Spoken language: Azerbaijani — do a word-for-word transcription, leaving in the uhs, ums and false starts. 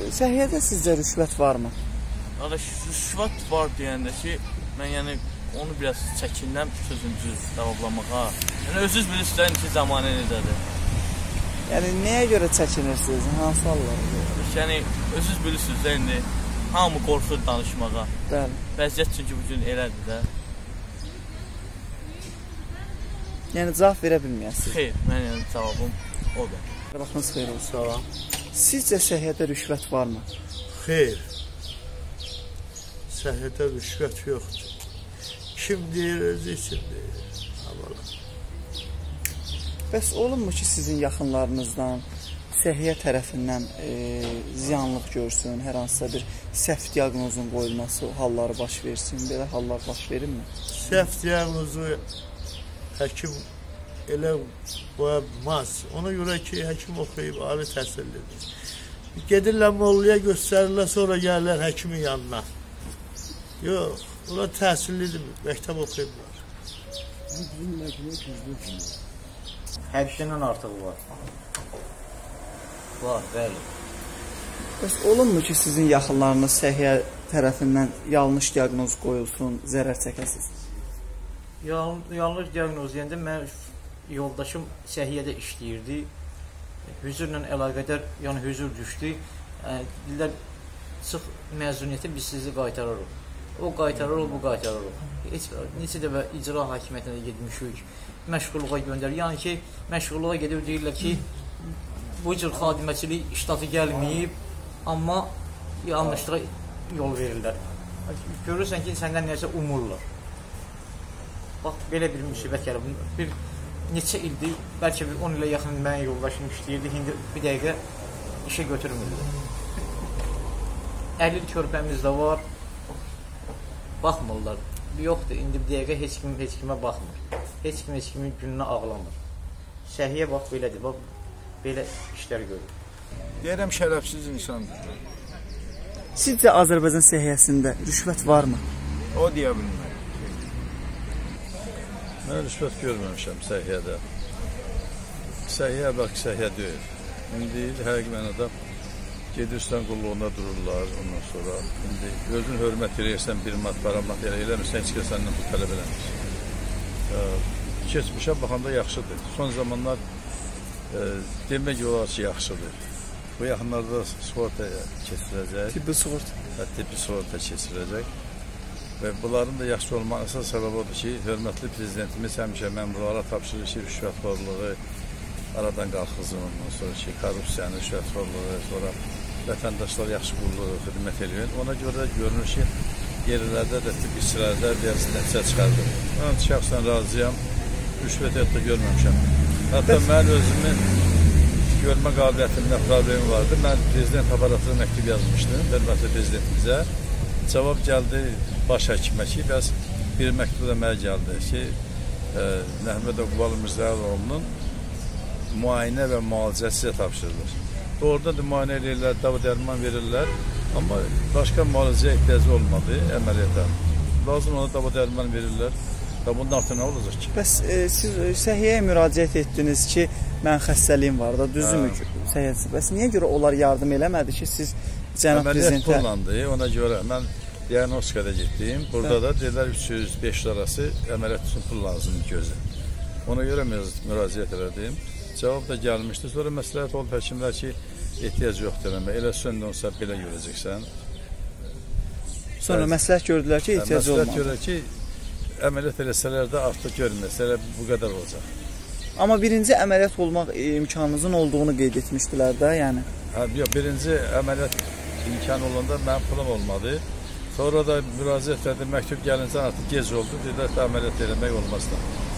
səhiyyədə sizcə rüşvət varmı? Qardaş, rüşvət var deyəndə ki, mən yəni onu biraz çəkindən sözüncü cavablamağa. Yəni özünüz bilirsiniz ki, zamanı necədir. Yəni nəyə görə çəkinirsiniz? Hansı hallar? Yəni özünüz bilirsiniz də indi hamı qorxur danışmağa. Bəli. Vəziyyət çünki bu gün elədir də. Yəni cavab verə bilməyəsiniz. Xeyr, mən yəni cavabım odur. Baxınız xeyir olsun. Salam. Sizcə səhiyyədə rüşvət varmı? Xeyr. Səhiyyədə rüşvət yoxdur. Kim deyir, özü için deyir. Havalar. Bəs olunmu ki, sizin yaxınlarınızdan səhiyyə tərəfindən e, ziyanlıq görsün, hər hansısa bir səhv diaqnozun qoyulması halları baş versin, belə hallar baş verirmi? Səhv diaqnozu həkim elə qoyamaz. Ona görə ki, həkim oxuyub, ali təhsillidir. Gedirlər molluya göstərirlər, sonra gəlirlər həkimin yanına. Yox, onlar təhsillidir, məktəb oxuyublar. Hər şeydən artıq var. Var, bəli. Bəs olunmu ki, sizin yaxınlarınız səhiyyə tərəfindən yanlış diaqnoz qoyulsun, zərər çəkəsiniz? Yanlış diaqnoz deyəndə mən yoldaşım səhiyyədə işləyirdi. Hüzurla əlaqədar, yəni hüzur düşdü. Deyirlər, çıx məzuniyyəti biz sizi qaytararıq. O qaytararıq, bu qaytararıq. Heç neçə dəfə icra hakimiyyətinə getmişik, məşğulluğa göndərir. Yəni ki, məşğulluğa gedib deyirlər ki, bu cür xadiməçilik iştatı gəlməyib, amma yanlışlığa yol verirlər. Görürsən ki, səndən nəsə umurlar. Bax, belə bir müsibət gəlir. Bir neçə ildir, bəlkə bir on ilə yaxın mən yoldaşım işləyirdi, indi bir dəqiqə işə götürmürlər. əlli körpəmiz də var, baxmırlar. Yoxdur, indi bir dəqiqə heç kim heç kimə baxmır. Heç kim heç kimin gününə ağlamır. Səhiyyə bax, belədir, bax, belə işlər görür. Deyirəm, şərəfsiz insandır. Sizcə Azərbaycan səhiyyəsində rüşvət varmı? O deyə bilmir. Mən rüşvət görməmişəm səhiyyədə. Səhiyyə bax, səhiyyə deyil. İndi həqiqi mənada gedirsən qulluğunda dururlar, ondan sonra indi özün hörmət eləyirsən, bir mat, paramat elə eləmirsən, heç kəs səndən bu tələb eləmir. Keçmişə baxanda yaxşıdır. Son zamanlar e, demək olar ki, yaxşıdır. Bu yaxınlarda sığorta keçirəcək. Tibbi sığorta. Hə, tibbi sığorta keçirəcək. Və bunların da yaxşı olmanın əsas səbəbi odur ki, hörmətli prezidentimiz həmişə məmurlara tapşırır ki, rüşvətxorluğu aradan qalxızın, ondan sonra ki, korrupsiyanı, rüşvətxorluğu, sonra vətəndaşlar yaxşı qulluq, xidmət edir. Ona görə görünür ki, yerlərdə də tibbi işçilərdə bir nəticə çıxardır. Mən şəxsən razıyam, rüşvət hətta görməmişəm. Hətta mən özümün görmə qabiliyyətimdə problemi vardı. Mən prezident aparatına məktub yazmışdım, hörmətli prezidentimizə. Cavab gəldi baş həkimə ki, bəs bir məktub da mənə gəldi ki, e, Məhəmmədov Qubalı Mirzəyoğlu'nun müayinə və müalicəsi sizə tapşırılır. Orada da müayinə edirlər, dava dərman verirlər, amma başqa müalicəyə ehtiyacı olmadı əməliyyata. Lazım ona dava dərman verirlər. Da bunun altı nə olacaq ki? Bəs e, siz səhiyyəyə müraciət etdiniz ki, mən xəstəliyim var da, düzümü səhiyyəsi. Bəs niyə görə onlar yardım eləmədi ki, siz cənab prezidentə... Əməliyyat kullandı, ona görə mən diagnostikada getdim. Burada da dedilər üç yüz beş yüz arası əməliyyat üçün pul lazımdır gözü. Ona görə müraciət elədim. Cavab da gəlmişdi. Sonra məsləhət olub həkimlər ki, ehtiyac yoxdur eləmə. Elə söndə olsa belə görəcəksən. Sonra Bəs, məsləhət gördülər ki, ehtiyac olmadı. Məsləhət görür ki, əməliyyat eləsələr də artıq görməyəsələr bu qədər olacaq. Amma birinci əməliyyat olmaq imkanınızın olduğunu qeyd etmişdilər də, yəni. Hə, yox, birinci əməliyyat imkanı olanda mənim pulum olmadı. Sonra da müraciət etdim, məktub gəlincə artıq gec oldu, dedilər ki, əməliyyat eləmək olmaz da.